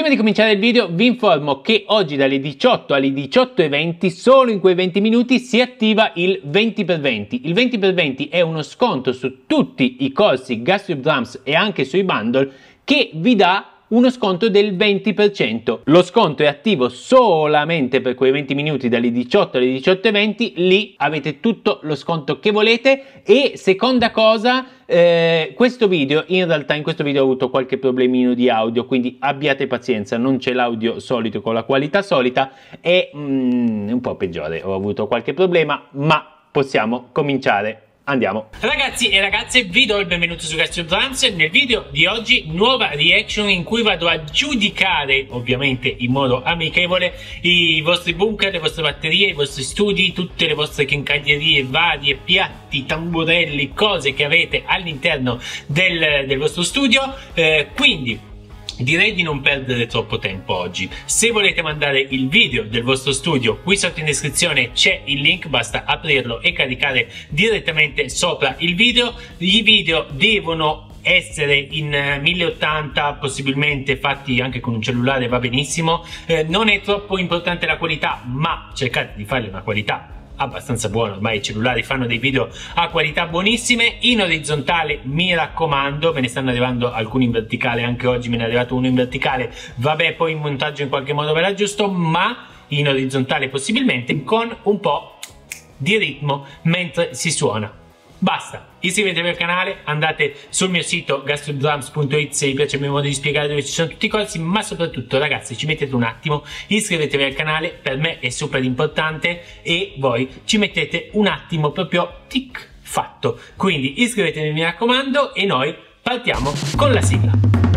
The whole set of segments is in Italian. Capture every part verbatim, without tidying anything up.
Prima di cominciare il video vi informo che oggi dalle diciotto alle diciotto e venti, solo in quei venti minuti, si attiva il venti per venti. Il venti per venti è uno sconto su tutti i corsi Gastro Drums e anche sui bundle che vi dà uno sconto del venti per cento. Lo sconto è attivo solamente per quei venti minuti dalle diciotto alle diciotto e venti, lì avete tutto lo sconto che volete. E seconda cosa, eh, questo video, in realtà in questo video ho avuto qualche problemino di audio, quindi abbiate pazienza, non c'è l'audio solito con la qualità solita, è mm, un po' peggiore, ho avuto qualche problema, ma possiamo cominciare. Andiamo. Ragazzi e ragazze, vi do il benvenuto su Gastro Drums. Nel video di oggi nuova reaction in cui vado a giudicare, ovviamente in modo amichevole, i vostri bunker, le vostre batterie, i vostri studi, tutte le vostre chincaglierie varie, piatti, tamburelli, cose che avete all'interno del, del vostro studio. Eh, quindi direi di non perdere troppo tempo oggi. Se volete mandare il video del vostro studio, qui sotto in descrizione c'è il link, basta aprirlo e caricare direttamente sopra il video. I video devono essere in mille ottanta, possibilmente fatti anche con un cellulare, va benissimo. Eh, non è troppo importante la qualità, ma cercate di fare una qualità abbastanza buono, ormai i cellulari fanno dei video a qualità buonissime. In orizzontale mi raccomando, me ne stanno arrivando alcuni in verticale, anche oggi me ne è arrivato uno in verticale, vabbè poi in montaggio in qualche modo ve l'aggiusto, ma in orizzontale possibilmente con un po' di ritmo mentre si suona. Basta, iscrivetevi al canale, andate sul mio sito gastrodrums punto it se vi piace il mio modo di spiegare dove ci sono tutti i corsi, ma soprattutto ragazzi ci mettete un attimo, iscrivetevi al canale, per me è super importante, e voi ci mettete un attimo, proprio tic, fatto. Quindi iscrivetevi, mi raccomando, e noi partiamo con la sigla.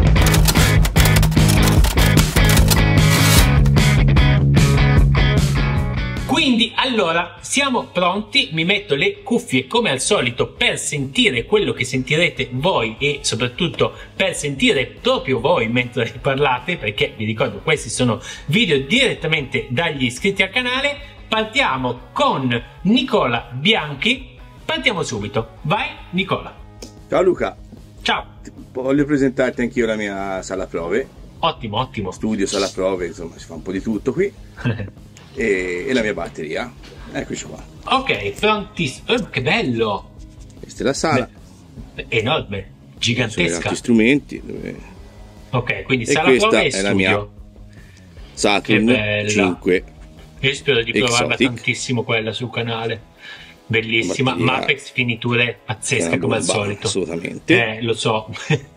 Quindi allora siamo pronti, mi metto le cuffie come al solito per sentire quello che sentirete voi e soprattutto per sentire proprio voi mentre parlate, perché vi ricordo questi sono video direttamente dagli iscritti al canale. Partiamo con Nicola Bianchi, partiamo subito, vai Nicola. Ciao Luca. Ciao. Voglio presentarti anch'io la mia sala prove. Ottimo, ottimo. Studio, sala prove, insomma si fa un po' di tutto qui. E, e la mia batteria, eccoci qua. Ok, prontissimo. Oh, che bello! Questa è la sala. Beh, enorme, gigantesca. Sono altri strumenti dove... Ok, quindi e sala prova e è studio. la mia Saturn cinque. Io spero di provarla Exotic. Tantissimo quella sul canale. Bellissima, Mapex finiture pazzesche come al solito. Assolutamente. Eh, lo so.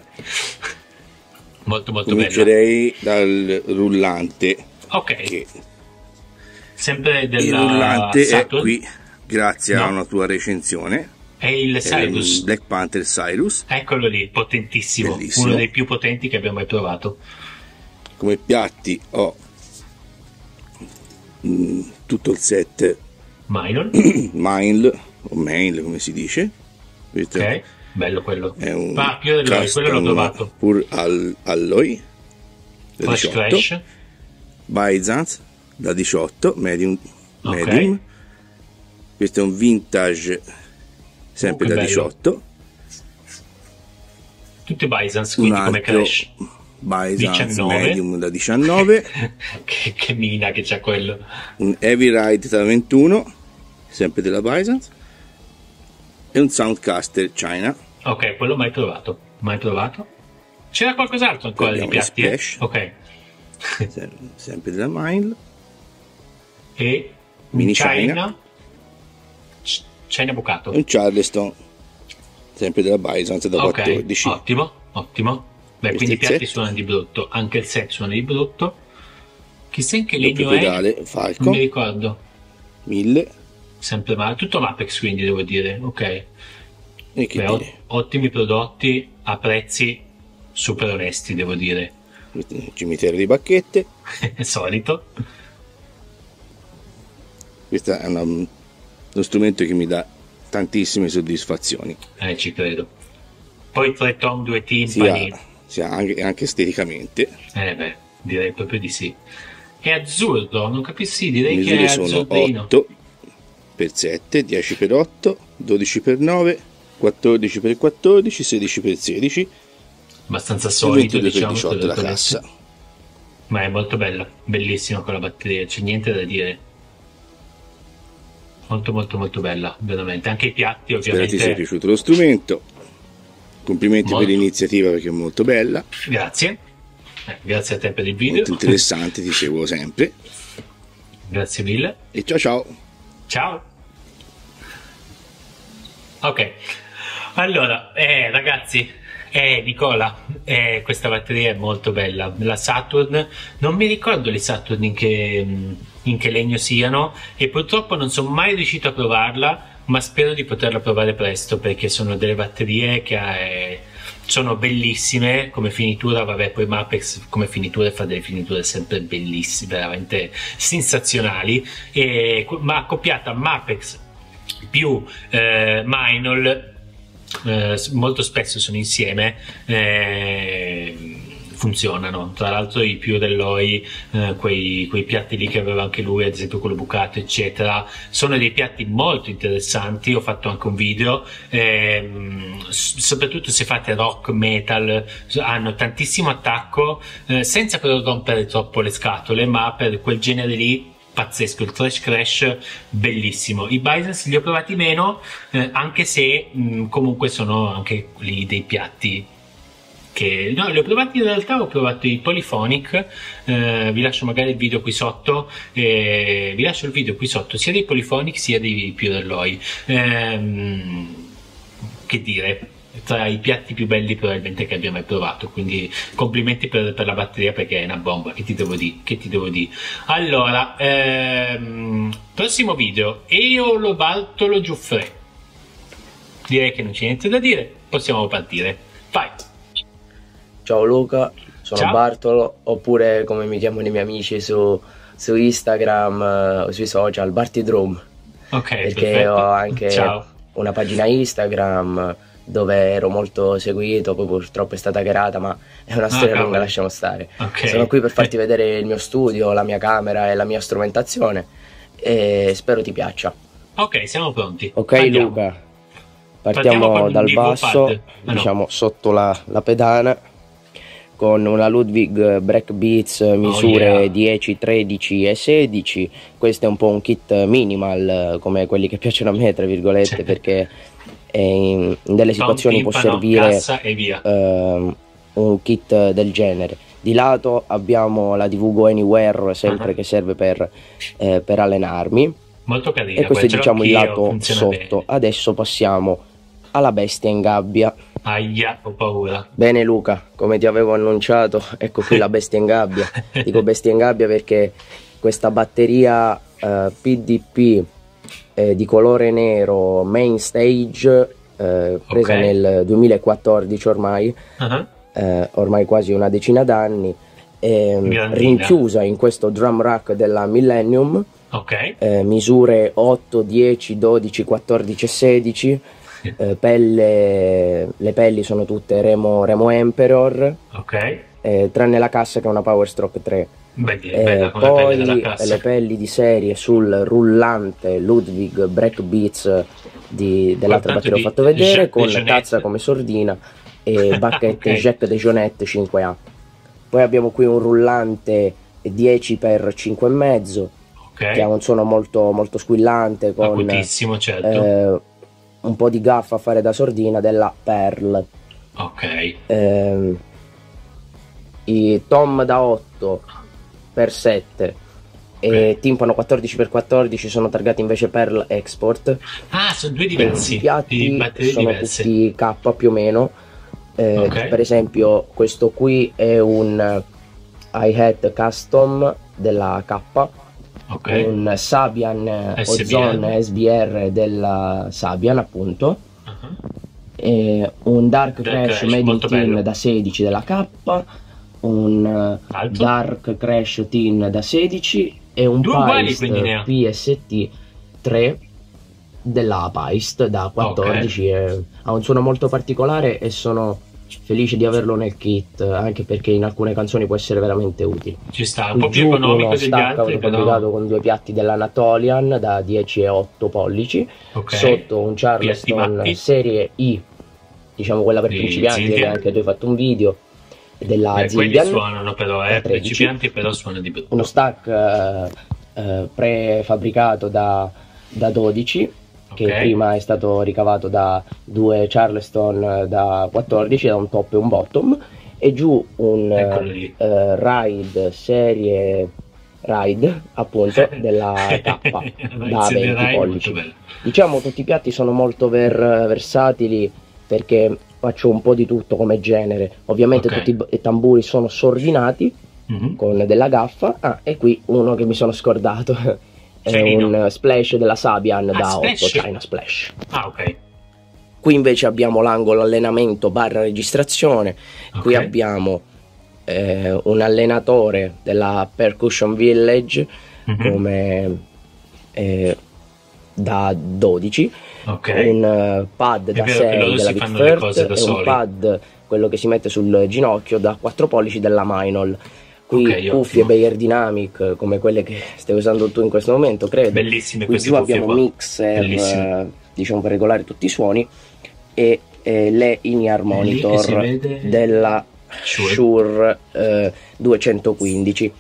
Molto molto Comincerei bella. Dal rullante. Ok. Che... sempre della il rullante Saturn. È qui grazie no. a una tua recensione. È il Cyrus, è il Black Panther Cyrus. Eccolo lì, potentissimo. Bellissimo. Uno dei più potenti che abbiamo mai provato. Come piatti ho mh, tutto il set Minor Mile o Mail come si dice. Questo ok, bello quello. È un ah, più dell'Alloy, quello l'ho provato. Pur al, Alloy Flash Crash Byzance da diciotto, medium, okay. medium. Questo è un vintage sempre oh, da diciotto, tutti Byzance, quindi un come Crash Byzance diciannove. Medium da diciannove. che, che mina che c'ha quello. Un Heavy Ride da ventuno, sempre della Byzance, e un Soundcaster China. Ok, quello mai provato, mai provato. C'era qualcos'altro ancora di piatti? Eh? Ok. Sempre della Mile. E Mini China, China, China bucato. un Charleston sempre della Byzance da okay, quattordici. Ottimo, ottimo. Beh, quindi i piatti suonano di brutto, anche il set suona di brutto. Chissà in che legno pedale, è, Falcon, non mi ricordo. mille. Sempre male, tutto Mapex quindi devo dire, ok. E che Beh, dire? ottimi prodotti a prezzi super onesti devo dire. Cimitero di bacchette. Solito. Questo è una, uno strumento che mi dà tantissime soddisfazioni. Eh, ci credo. Poi tre tom, due timpani. Sia, sia anche, anche esteticamente. Eh beh, direi proprio di sì. È azzurro, non capisci? Sì, direi che è sono azzurrino. otto per sette, dieci per otto, dodici per nove, quattordici per quattordici, sedici per sedici. Abbastanza solido, diciamo. diciotto la cassa. Ma è molto bella, bellissima quella batteria, c'è niente da dire. Molto molto molto bella, veramente. Anche i piatti ovviamente. Spero ti sia piaciuto lo strumento. Complimenti Molto. per l'iniziativa perché è molto bella. Grazie. Eh, grazie a te per il video. Molto interessante, ti seguo sempre. Grazie mille. E ciao ciao. Ciao. Ok. Allora, eh, ragazzi, eh, Nicola, eh, questa batteria è molto bella. La Saturn, non mi ricordo le Saturn in che, in che legno siano e purtroppo non sono mai riuscito a provarla, ma spero di poterla provare presto perché sono delle batterie che eh, sono bellissime come finitura. Vabbè, poi Mapex come finiture fa delle finiture sempre bellissime, veramente sensazionali, e, ma accoppiata a Mapex più eh, Mainol, eh, molto spesso sono insieme, eh, funzionano. Tra l'altro i più dell'Oi, eh, quei, quei piatti lì che aveva anche lui, ad esempio quello bucato eccetera, sono dei piatti molto interessanti. Ho fatto anche un video, ehm, soprattutto se fate rock metal, hanno tantissimo attacco, eh, senza però rompere troppo le scatole, ma per quel genere lì pazzesco. Il Thrash Crash bellissimo. I Bisons li ho provati meno, eh, anche se mh, comunque sono anche lì dei piatti che no, li ho provati. In realtà ho provato i Polyphonic, eh, vi lascio magari il video qui sotto, eh, vi lascio il video qui sotto sia dei Polyphonic sia dei Pure Alloy. Ehm, che dire, tra i piatti più belli probabilmente che abbia mai provato, quindi complimenti per, per la batteria perché è una bomba. Che ti devo dire, che ti devo dire. Allora, ehm, prossimo video, Eolo Bartolo Giuffre. Direi che non c'è niente da dire, possiamo partire. Vai. Ciao Luca, sono Ciao. Bartolo, oppure come mi chiamano i miei amici su, su Instagram, eh, sui social, Bartidrum, Ok, perché perfetto. ho anche Ciao. una pagina Instagram dove ero molto seguito, poi purtroppo è stata hackerata, ma è una storia cavolo. lunga, lasciamo stare. Ok. Sono qui per farti vedere il mio studio, la mia camera e la mia strumentazione e spero ti piaccia. Ok, siamo pronti. Ok Andiamo. Luca, Partiamo partiamo con dal il basso, Vipad. Ah, no. diciamo sotto la, la pedana, con una Ludwig Break Beats misure Oh, yeah. dieci, tredici e sedici. Questo è un po' un kit minimal, come quelli che piacciono a me, tra virgolette, Sì. perché in, in delle situazioni può Timpano, servire cassa e via. ehm, un kit del genere. Di lato abbiamo la D V Go Anywhere, sempre Uh-huh. che serve per, eh, per allenarmi, Molto carina. e questo è ce l'ho diciamo il anch'io, lato funziona sotto. bene. Adesso passiamo alla bestia in gabbia. Aia, ho paura. Bene Luca, come ti avevo annunciato, ecco qui la bestia in gabbia. Dico bestia in gabbia perché questa batteria eh, P D P eh, di colore nero main stage, eh, presa Ok. nel duemilaquattordici ormai, Uh-huh. eh, ormai quasi una decina d'anni, ehm, Grandina. rinchiusa in questo drum rack della Millennium, Ok. eh, misure otto, dieci, dodici, quattordici e sedici. Eh, pelle, le pelli sono tutte Remo, Remo Emperor, Ok. eh, tranne la cassa che è una Powerstroke tre. Bella, Eh, bella come pelle della poi cassa. le pelli di serie sul rullante Ludwig Break Beats di, dell'altra tanto batteria di ho fatto vedere, Jacques con de Jonette. tazza come sordina e bacchette Ok. Jacques de Jonette cinque A. Poi abbiamo qui un rullante dieci per cinque e mezzo Ok. che ha un suono molto, molto squillante, con Acutissimo, certo. eh, un po' di gaffa a fare da sordina della Pearl. Ok. Ehm, I tom da otto per sette e Ok. timpano quattordici per quattordici sono targati invece Pearl Export. Ah, sono due I diversi. Di piatti batterie sono diverse. tutti K più o meno. Eh, Ok. Per esempio questo qui è un hi-hat custom della K, Ok. un Sabian S B R. Ozone S B R della Sabian appunto, Uh-huh. e un Dark Dark Crash Crash, Made in molto Tin bello. da sedici della K, un eh, Altro? Dark Crash Tin da sedici e un Due uguali, Paist quindi ne ha. P S T tre della Paist da quattordici. E ha un suono molto particolare e sono felice di averlo nel kit, anche perché in alcune canzoni può essere veramente utile. Ci sta, un po' Il più giù economico uno degli stacca altri, però. fabbricato con due piatti dell'Anatolian da dieci e otto pollici, Ok. sotto un Piatti Charleston matti. serie I, diciamo quella per Di principianti, Zildjian. che anche tu hai fatto un video, della Beh, quelli Zildjian, suonano però, eh, principianti però suonano di brutto. uno stack eh, eh, prefabbricato da, da dodici, che Ok. prima è stato ricavato da due Charleston da quattordici, da un top e un bottom, e giù un Eccolo lì. eh, ride serie ride appunto della K da Serie venti Ride, pollici. molto bello. Diciamo tutti i piatti sono molto ver- versatili, perché faccio un po' di tutto come genere. Ovviamente Ok. tutti i b- i tamburi sono sordinati Mhm. con della gaffa. Ah, e qui uno che mi sono scordato è Finino. un splash della Sabian Ah, da otto, splash? China Splash. Ah, ok. Qui invece abbiamo l'angolo allenamento barra registrazione. Qui Ok. abbiamo eh, un allenatore della Percussion Village Mhm. come eh, da dodici, Ok. un eh, pad da vero che sei loro della si Vic fanno le Firth cose da e soli. un pad, quello che si mette sul ginocchio, da quattro pollici della Minol. Qui Ok, cuffie ottimo. Bayer Dynamic come quelle che stai usando tu in questo momento, credo. Bellissime Qui queste giù cuffie abbiamo qua. mixer, Bellissime. eh, diciamo per regolare tutti i suoni, e eh, le in-ear È lì che monitor si vede della Shure. Shure eh, duecentoquindici.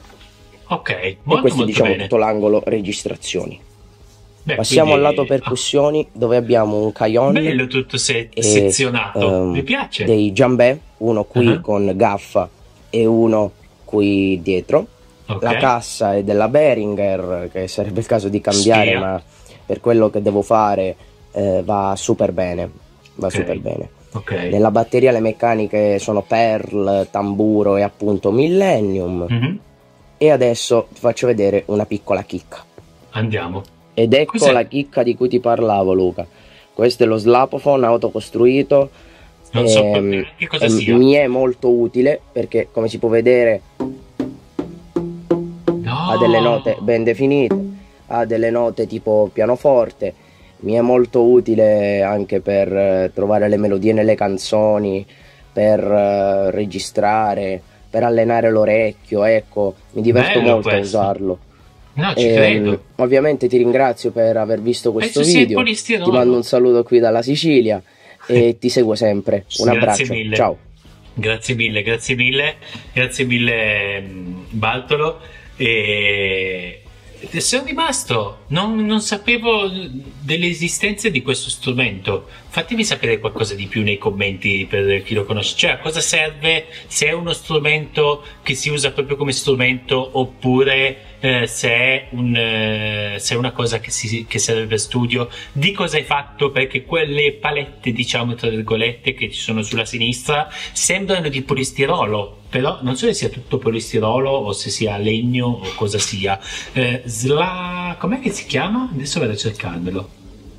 Ok, E molto questo molto diciamo bene. tutto l'angolo registrazioni. Beh, Passiamo quindi- al lato percussioni, dove abbiamo un Ah, Cajon bello tutto se- e sezionato. ehm, Mi piace. dei jambé, uno qui Uh-huh. con gaffa e uno qui dietro. Ok. La cassa è della Behringer, che sarebbe il caso di cambiare, Spia. ma per quello che devo fare eh, va super bene, va Ok. super bene. Ok. Nella batteria le meccaniche sono Pearl, Tamburo e appunto Millennium. Mhm. E adesso ti faccio vedere una piccola chicca. Andiamo. Ed ecco Cos'è? la chicca di cui ti parlavo, Luca. Questo è lo Slapophone autocostruito. Non so Ehm, proprio che cosa e sia. mi è molto utile perché, come si può vedere, No. ha delle note ben definite, ha delle note tipo pianoforte. Mi è molto utile anche per eh, trovare le melodie nelle canzoni, per eh, registrare, per allenare l'orecchio. Ecco, mi diverto Bello molto a questo. usarlo. No, ci Ehm, credo. ovviamente ti ringrazio per aver visto questo Penso sia il video. polistirolo. Ti mando un saluto qui dalla Sicilia e ti seguo sempre. Un Grazie abbraccio. mille. Ciao. Grazie mille, grazie mille, grazie mille mh, Bartolo. E sono rimasto, non, non sapevo dell'esistenza di questo strumento. Fatemi sapere qualcosa di più nei commenti per chi lo conosce. Cioè, a cosa serve, se è uno strumento che si usa proprio come strumento, oppure eh, se, è un, eh, se è una cosa che, si, che serve per studio. Di cosa è fatto, perché quelle palette, diciamo tra virgolette, che ci sono sulla sinistra sembrano di polistirolo, però non so se sia tutto polistirolo o se sia legno o cosa sia. eh, sla... com'è che si chiama? Adesso vado a cercarmelo.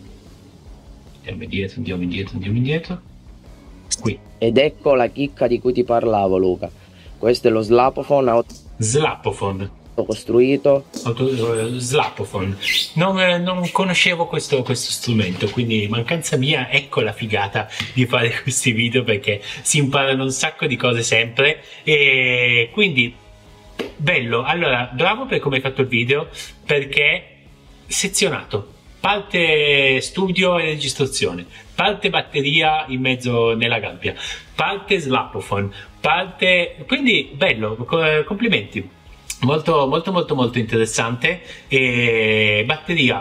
Andiamo indietro, andiamo indietro, andiamo indietro. Qui, Ed ecco la chicca di cui ti parlavo, Luca. Questo è lo Slapophone Slapophone. autocostruito. Auto- Slapophone. Non, eh, non conoscevo questo, questo strumento, quindi mancanza mia, ecco la figata di fare questi video, perché si imparano un sacco di cose sempre. E quindi bello. Allora, bravo per come hai fatto il video, perché sezionato. Parte studio e registrazione, parte batteria in mezzo nella gabbia, parte Slapophone, parte... quindi bello, co- complimenti. Molto molto molto molto interessante. E batteria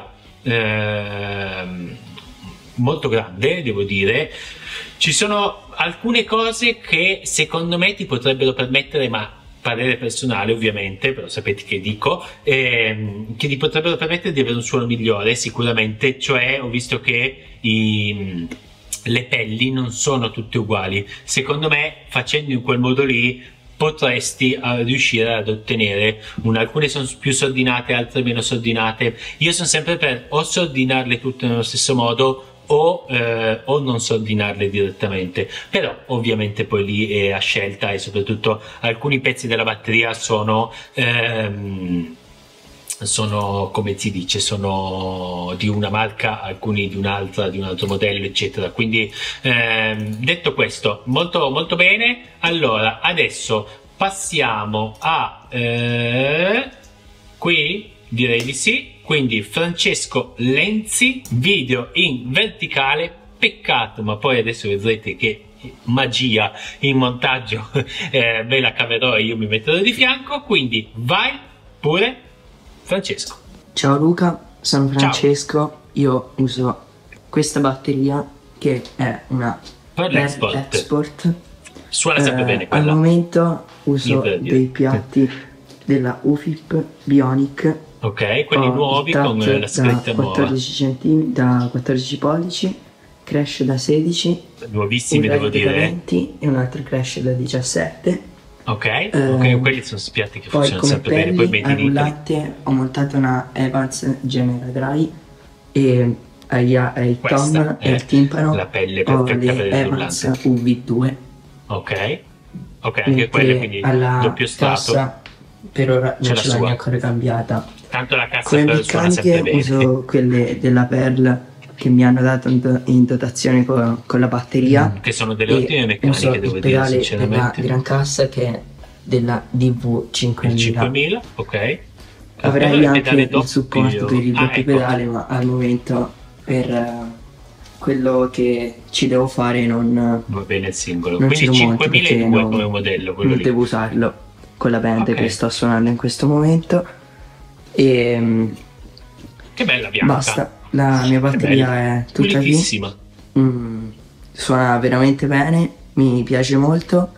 ehm, molto grande, devo dire. Ci sono alcune cose che secondo me ti potrebbero permettere, ma parere personale ovviamente, però sapete che dico, ehm, che ti potrebbero permettere di avere un suono migliore sicuramente. Cioè, ho visto che i, le pelli non sono tutte uguali. Secondo me, facendo in quel modo lì, potresti uh, riuscire ad ottenere un, alcune sono più sordinate, altre meno sordinate. Io sono sempre per o sordinarle tutte nello stesso modo o, eh, o non sordinarle direttamente, però ovviamente poi lì è a scelta. E soprattutto alcuni pezzi della batteria sono ehm, sono, come si dice, sono di una marca, alcuni di un'altra, di un altro modello, eccetera. Quindi ehm, detto questo, molto molto bene. Allora adesso passiamo a eh, qui, direi di sì. Quindi Francesco Lenzi, video in verticale. Peccato, ma poi adesso vedrete che magia in montaggio eh, ve la caverò e io mi metterò di fianco, quindi vai pure Francesco. Ciao Luca, sono Francesco. Ciao. Io uso questa batteria che è una Pearl Export. Export. Suona sempre eh, bene quella. Al momento uso dei piatti della U F I P Bionic. Ok, quelli nuovi con la scritta quattordici centimetri, da quattordici pollici, crash da sedici, nuovissimi devo dire, venti e un altro crash da diciassette. Ok, eh, ok, quelli sono spiatti che funzionano sempre bene. Poi metti al rullante ho montato una Evans Genera Dry e ai, ai tom e al timpano la pelle perfetta per il Evans rullante U V due. Ok, ok, anche quelle, quindi doppio strato. Per ora non ce l'ho ancora cambiata. Tanto la cassa come Pearl suona sempre bene. Uso quelle della Pearl che mi hanno dato in dotazione con, con la batteria, mm, che sono delle ottime meccaniche, uso devo il dire pedale sinceramente. della gran cassa che è della D V cinquemila. cinquemila, ok. Avrei okay, anche il supporto per il doppio ah, ecco. pedale, ma al momento per uh, quello che ci devo fare non va bene il singolo. Non quindi cinquemiladue come modello, quello non lì. Devo usarlo con la band okay. che sto suonando in questo momento. E che bella bianca. Basta, la mia batteria è tutta lì. Mm, suona veramente bene, mi piace molto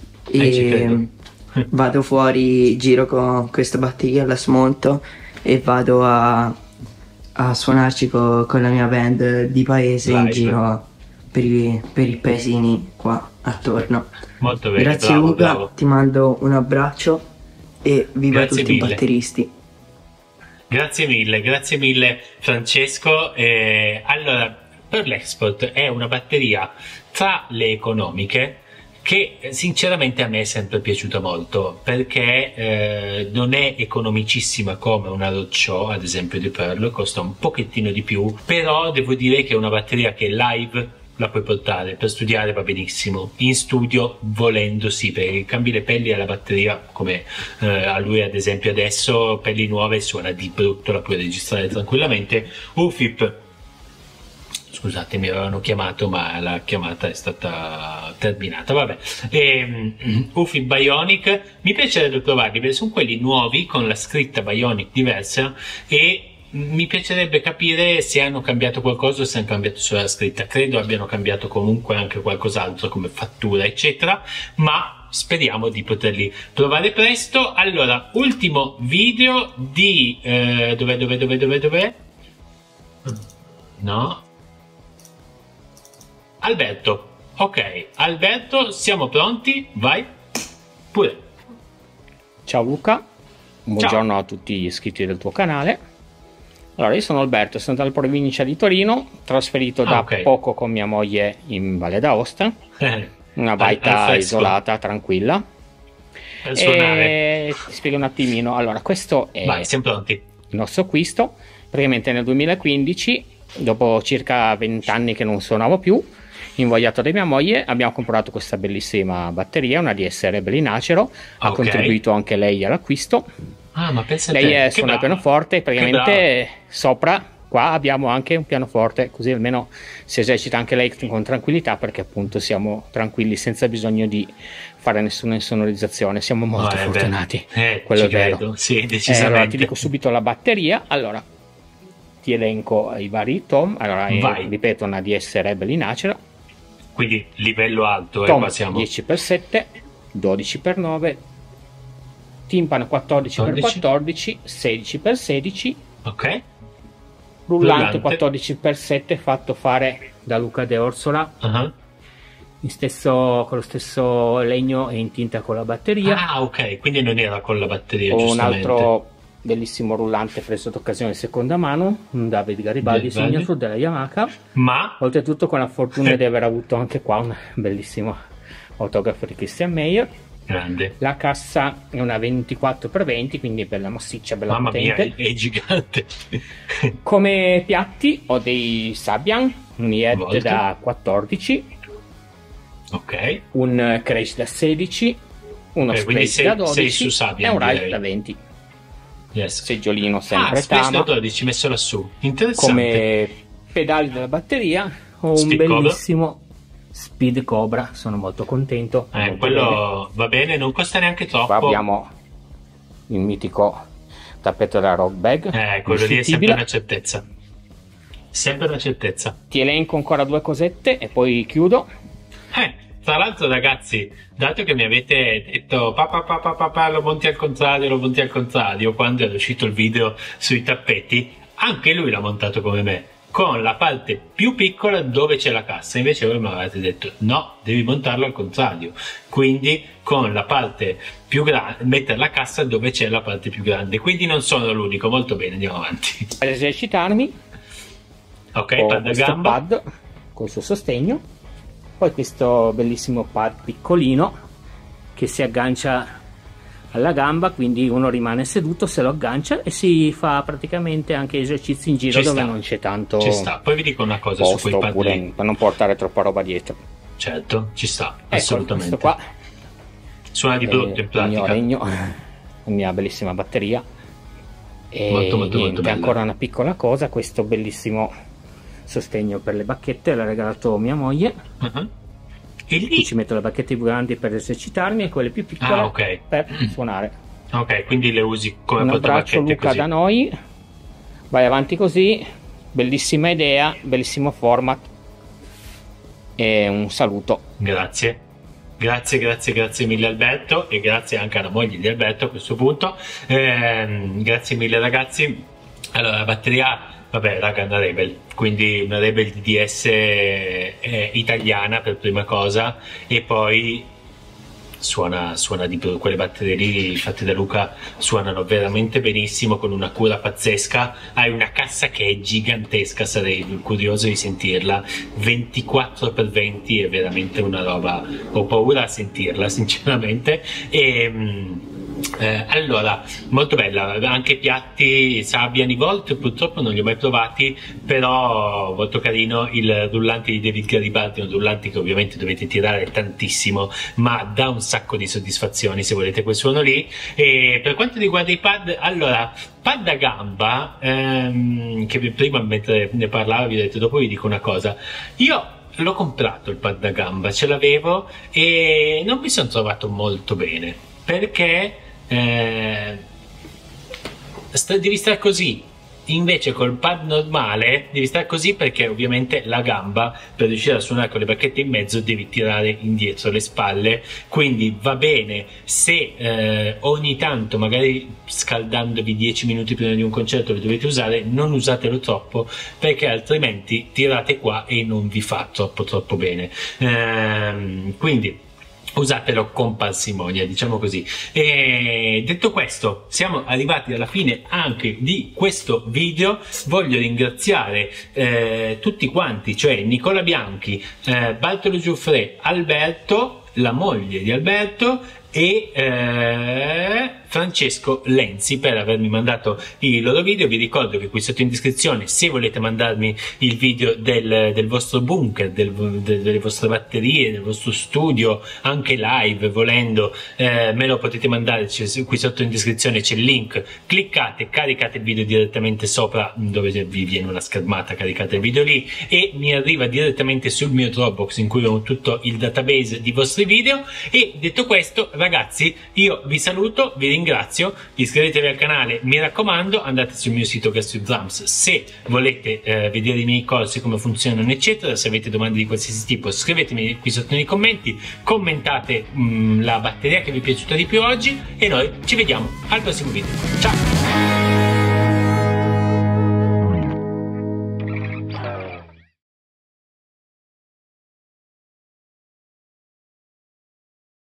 e vado fuori, giro con questa batteria, la smonto e vado a, a suonarci co, con la mia band di paese Live. in giro per i, per i paesini qua attorno. Molto bene, grazie bravo, Luca, bravo. ti mando un abbraccio e viva grazie tutti mille. i batteristi. Grazie mille, grazie mille Francesco. Eh, allora, Pearl Export è una batteria tra le economiche che sinceramente a me è sempre piaciuta molto, perché eh, non è economicissima come una Roadshow ad esempio di Pearl, costa un pochettino di più, però devo dire che è una batteria che live la puoi portare, per studiare va benissimo, in studio volendo sì, perché cambi le pelli alla batteria come eh, a lui ad esempio adesso, pelli nuove, suona di brutto, la puoi registrare tranquillamente. U F I P, scusate mi avevano chiamato ma la chiamata è stata terminata, vabbè. E, um, U F I P Bionic mi piacerebbe provarli perché sono quelli nuovi con la scritta Bionic diversa e mi piacerebbe capire se hanno cambiato qualcosa o se hanno cambiato solo la scritta. Credo abbiano cambiato comunque anche qualcos'altro come fattura eccetera, ma speriamo di poterli provare presto. Allora, ultimo video di eh, dov'è dov'è dov'è dov'è dov'è no Alberto. Ok Alberto, siamo pronti, vai pure. Ciao Luca, buongiorno Ciao. a tutti gli iscritti del tuo canale. Allora, io sono Alberto, sono dalla provincia di Torino, trasferito ah, da okay. poco con mia moglie in Valle d'Aosta, una baita isolata, tranquilla. Per suonare. E ti spiego un attimino. Allora, questo è Vai, siamo pronti. il nostro acquisto. Praticamente nel duemilaquindici, dopo circa venti anni che non suonavo più, invogliato da mia moglie, abbiamo comprato questa bellissima batteria, una D S Rebel in acero. Ha okay. contribuito anche lei all'acquisto. Ah, ma pensa lei te. è suona il pianoforte, praticamente sopra qua abbiamo anche un pianoforte, così almeno si esercita anche lei con tranquillità, perché appunto siamo tranquilli senza bisogno di fare nessuna insonorizzazione. Siamo molto oh, fortunati, eh, quello è credo. vero. Sì, decisamente. Eh, allora, ti dico subito la batteria. Allora, ti elenco i vari tom. Allora, eh, ripeto, una D S Rebel in acero, quindi livello alto, tom eh, siamo. dieci per sette, dodici per nove, timpano quattordici per quattordici, sedici per sedici, ok, rullante, rullante quattordici per sette fatto fare da Luca De Orsola, uh-huh. in stesso, con lo stesso legno e in tinta con la batteria. Ah, ok, quindi non era con la batteria, o giustamente. Un altro bellissimo rullante preso d'occasione di seconda mano, un David Garibaldi signature della Yamaha, ma oltretutto con la fortuna di aver avuto anche qua un bellissimo autografo di Christian Meyer. Grande. La cassa è una ventiquattro per venti, quindi bella massiccia, bella Mamma potente. mia, è, è gigante. Come piatti ho dei Sabian, un I E D Volte. da quattordici, ok, un Crash da sedici, uno eh, Space sei, da dodici sei Sabian, e un Ride direi. da venti. Yes. Seggiolino sempre ah, Space Tama. da dodici messo lassù, interessante. Come pedali della batteria ho un Stick bellissimo Speed Cobra, sono molto contento. Eh, molto quello bene. Va bene, non costa neanche troppo. Qua abbiamo il mitico tappeto della Rock Bag. Eh, quello lì è sempre una certezza. Sempre una certezza. Ti elenco ancora due cosette e poi chiudo. Eh, tra l'altro ragazzi, dato che mi avete detto papà papà papà lo monti al contrario, lo monti al contrario, quando è uscito il video sui tappeti, anche lui l'ha montato come me, con la parte più piccola dove c'è la cassa. Invece voi mi avete detto no, devi montarlo al contrario, quindi con la parte più grande mettere la cassa dove c'è la parte più grande. Quindi non sono l'unico. Molto bene, andiamo avanti. Per esercitarmi, ok, pad da gamba, pad col suo sostegno, poi questo bellissimo pad piccolino che si aggancia alla gamba, quindi uno rimane seduto, se lo aggancia e si fa praticamente anche esercizi in giro ci dove sta. Non c'è tanto ci sta. Poi vi dico una cosa posto, su quei pad pure lì, per non portare troppa roba dietro. Certo, ci sta, ecco, assolutamente. Questo qua suona di brutto in pratica, il mio legno, la mia bellissima batteria e molto molto niente, molto ancora una piccola cosa, questo bellissimo sostegno per le bacchette, l'ha regalato mia moglie. Uh-huh. E lì ci metto le bacchette più grandi per esercitarmi e quelle più piccole ah, okay. per suonare. Ok, quindi le usi come un abbraccio Luca così. Da noi, vai avanti così, bellissima idea, bellissimo format e un saluto. Grazie. Grazie, grazie, grazie mille Alberto, e grazie anche alla moglie di Alberto a questo punto. Eh, grazie mille ragazzi. Allora, la batteria, vabbè raga, una Rebel, quindi una Rebel D D S eh, italiana per prima cosa, e poi suona, suona di più. Quelle batterie lì fatte da Luca suonano veramente benissimo, con una cura pazzesca. Hai una cassa che è gigantesca, sarei curioso di sentirla, ventiquattro per venti è veramente una roba, ho paura a sentirla sinceramente. E Eh, allora, molto bella, anche piatti Sabian Volt, purtroppo non li ho mai provati, però molto carino. Il rullante di David Garibaldi è un rullante che ovviamente dovete tirare tantissimo, ma dà un sacco di soddisfazioni se volete quel suono lì. E per quanto riguarda i pad, allora, pad da gamba, ehm, che prima mentre ne parlavo vi ho detto, dopo vi dico una cosa, io l'ho comprato il pad da gamba, ce l'avevo e non mi sono trovato molto bene, perché Eh, devi stare così. Invece col pad normale devi stare così, perché ovviamente la gamba, per riuscire a suonare con le bacchette in mezzo, devi tirare indietro le spalle. Quindi va bene se eh, ogni tanto, magari scaldandovi dieci minuti prima di un concerto, lo dovete usare, non usatelo troppo, perché altrimenti tirate qua e non vi fa troppo troppo bene. Eh, quindi usatelo con parsimonia, diciamo così. E detto questo, siamo arrivati alla fine anche di questo video. Voglio ringraziare eh, tutti quanti, cioè Nicola Bianchi, eh, Bartolo Giuffre, Alberto, la moglie di Alberto, e eh, Francesco Lenzi, per avermi mandato i loro video. Vi ricordo che qui sotto in descrizione, se volete mandarmi il video del, del vostro bunker, del, del, delle vostre batterie, del vostro studio, anche live volendo, eh, me lo potete mandare. Qui sotto in descrizione c'è il link, cliccate, caricate il video direttamente sopra dove vi viene una schermata, caricate il video lì e mi arriva direttamente sul mio Dropbox, in cui ho tutto il database di vostri video. E detto questo ragazzi, io vi saluto, vi ringrazio, iscrivetevi al canale, mi raccomando, andate sul mio sito Gastro Drums se volete eh, vedere i miei corsi, come funzionano eccetera. Se avete domande di qualsiasi tipo scrivetemi qui sotto nei commenti, commentate mh, la batteria che vi è piaciuta di più oggi, e noi ci vediamo al prossimo video. Ciao!